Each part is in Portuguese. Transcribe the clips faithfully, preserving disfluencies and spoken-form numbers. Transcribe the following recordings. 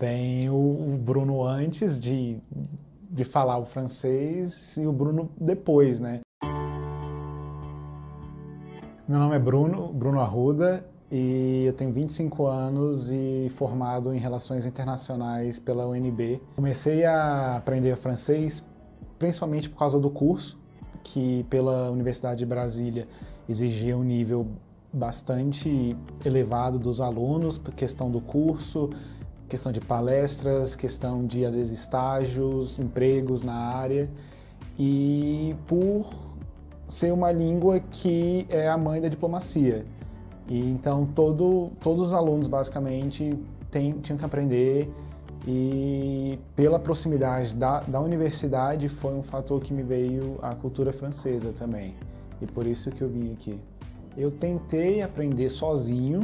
Tem o, o Bruno antes de, de falar o francês e o Bruno depois, né? Meu nome é Bruno, Bruno Arruda, e eu tenho vinte e cinco anos e formado em Relações Internacionais pela U N B. Comecei a aprender francês principalmente por causa do curso, que pela Universidade de Brasília exigia um nível bastante elevado dos alunos, por questão do curso, questão de palestras, questão de, às vezes, estágios, empregos na área, e por ser uma língua que é a mãe da diplomacia. E então todo, todos os alunos basicamente tem, tinham que aprender, e pela proximidade da, da universidade foi um fator que me veio a cultura francesa também, e por isso que eu vim aqui. Eu tentei aprender sozinho,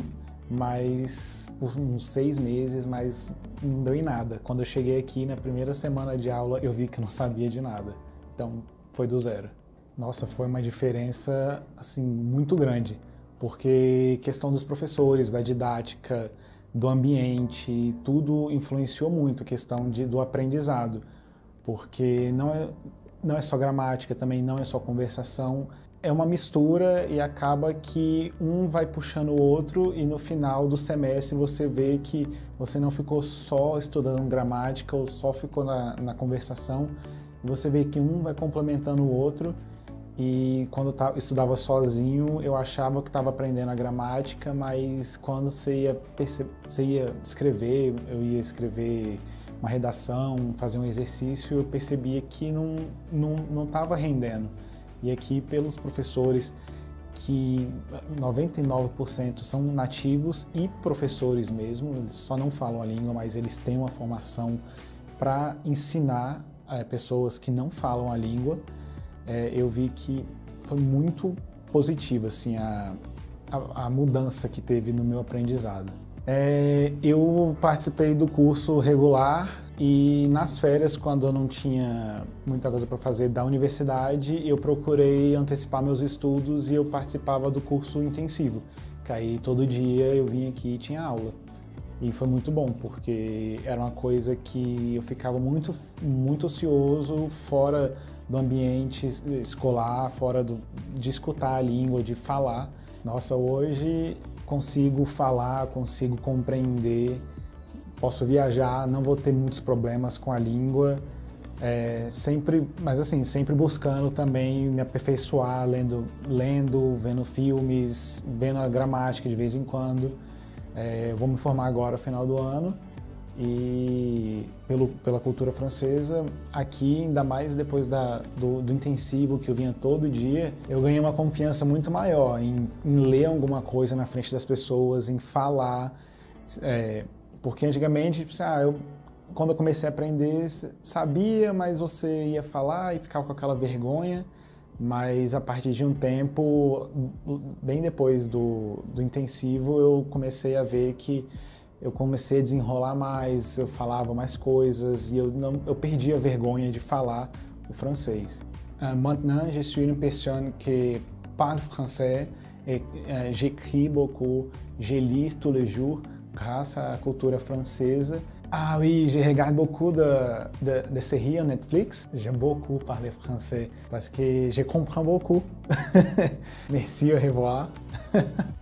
mas por uns seis meses, mas não deu em nada. Quando eu cheguei aqui na primeira semana de aula eu vi que não sabia de nada, então foi do zero. Nossa, foi uma diferença assim muito grande, porque questão dos professores, da didática, do ambiente, tudo influenciou muito a questão de, do aprendizado, porque não é, não é só gramática, também não é só conversação, é uma mistura e acaba que um vai puxando o outro, e no final do semestre você vê que você não ficou só estudando gramática ou só ficou na, na conversação, e você vê que um vai complementando o outro. E quando eu estudava sozinho, eu achava que estava aprendendo a gramática, mas quando você ia, você ia escrever, eu ia escrever uma redação, fazer um exercício, eu percebia que não não não estava rendendo. E aqui, pelos professores, que noventa e nove por cento são nativos e professores mesmo, eles só não falam a língua, mas eles têm uma formação para ensinar é, pessoas que não falam a língua. É, eu vi que foi muito positiva assim, a, a, a mudança que teve no meu aprendizado. É, eu participei do curso regular, e nas férias, quando eu não tinha muita coisa para fazer da universidade, eu procurei antecipar meus estudos e eu participava do curso intensivo, que aí todo dia eu vinha aqui e tinha aula. E foi muito bom, porque era uma coisa que eu ficava muito, muito ocioso, fora do ambiente escolar, fora do, de escutar a língua, de falar. Nossa, hoje consigo falar, consigo compreender, posso viajar, não vou ter muitos problemas com a língua, é, sempre, mas assim, sempre buscando também me aperfeiçoar, lendo, lendo, vendo filmes, vendo a gramática de vez em quando. É, vou me formar agora no final do ano, e pelo, pela cultura francesa, aqui, ainda mais depois da, do, do intensivo que eu vinha todo dia, eu ganhei uma confiança muito maior em, em ler alguma coisa na frente das pessoas, em falar, é, porque antigamente, ah, eu, quando eu comecei a aprender, sabia, mas você ia falar e ficava com aquela vergonha. Mas a partir de um tempo, bem depois do, do intensivo, eu comecei a ver que eu comecei a desenrolar mais, eu falava mais coisas, e eu, não, eu perdi a vergonha de falar o francês. Uh, maintenant, je suis une personne qui parle français, et uh, j'écris beaucoup, je lis tous les jours grâce à culture française. Ah oui, je regarde beaucoup de, de, de séries Netflix. J'aime beaucoup parler français parce que je comprends beaucoup. Merci, au revoir.